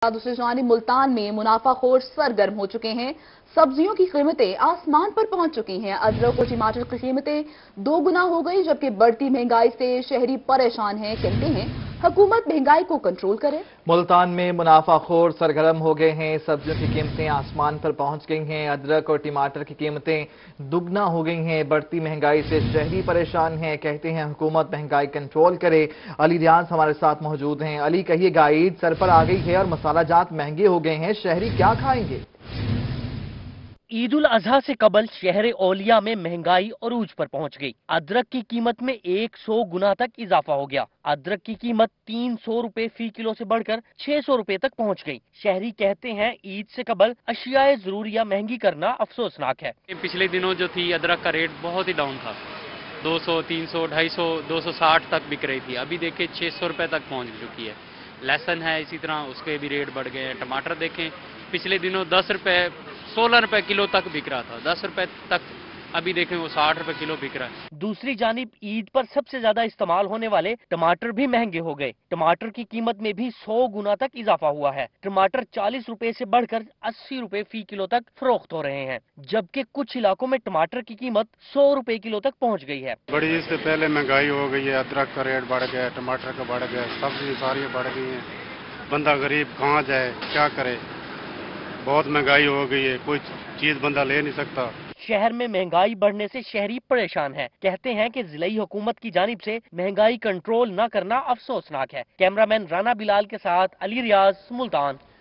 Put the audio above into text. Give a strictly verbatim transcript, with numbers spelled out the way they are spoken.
दूसरी जानिब मुल्तान में मुनाफाखोर सरगर्म हो चुके हैं। सब्जियों की कीमतें आसमान पर पहुंच चुकी हैं। अदरक और टमाटर की कीमतें दो गुना हो गई, जबकि बढ़ती महंगाई से शहरी परेशान हैं। कहते हैं हुकूमत महंगाई को कंट्रोल करे। मुल्तान में मुनाफाखोर सरगर्म हो गए हैं। सब्जियों की कीमतें आसमान पर पहुंच गई हैं। अदरक और टमाटर की कीमतें दुगना हो गई हैं। बढ़ती महंगाई से शहरी परेशान हैं। कहते हैं हुकूमत महंगाई कंट्रोल करे। अली रियाज हमारे साथ मौजूद हैं। अली, कहिए, ईद सर पर आ गई है और मसाला जात महंगे हो गए हैं, शहरी क्या खाएंगे? ईद उल अजहा से कबल शहर औलिया में महंगाई अरूज पर पहुंच गई। अदरक की कीमत में एक सौ गुना तक इजाफा हो गया। अदरक की कीमत तीन सौ रुपए फी किलो से बढ़कर छह सौ रुपए तक पहुंच गई। शहरी कहते हैं ईद से कबल अशियाए जरूरिया महंगी करना अफसोसनाक है। पिछले दिनों जो थी अदरक का रेट बहुत ही डाउन था, दो सौ, तीन सौ, ढाई सौ, दो सौ साठ तक बिक रही थी। अभी देखिए छह सौ रुपए तक पहुंच चुकी है। लहसुन है इसी तरह, उसके भी रेट बढ़ गए हैं। टमाटर देखें, पिछले दिनों दस रुपए सोलह रुपए किलो तक बिक रहा था, दस रुपए तक, अभी देखें वो साठ रुपए किलो बिक रहा है। दूसरी जानिब ईद पर सबसे ज्यादा इस्तेमाल होने वाले टमाटर भी महंगे हो गए। टमाटर की कीमत में भी सौ गुना तक इजाफा हुआ है। टमाटर चालीस रुपए से बढ़कर अस्सी रुपए फी किलो तक फरोख्त हो रहे हैं, जबकि कुछ इलाकों में टमाटर की कीमत सौ रुपए किलो तक पहुंच गई है। बड़ी इससे पहले महंगाई हो गई है, अदरक का रेट बढ़ गया, टमाटर का बढ़ गया, सब्जी सारी बढ़ गई है। बंदा गरीब कहाँ जाए, क्या करे? बहुत महंगाई हो गई है, कोई चीज बंदा ले नहीं सकता। शहर में महंगाई बढ़ने से शहरी परेशान है। कहते हैं कि जिलाई हुकूमत की जानिब से महंगाई कंट्रोल न करना अफसोसनाक है। कैमरामैन राना बिलाल के साथ अली रियाज, मुल्तान।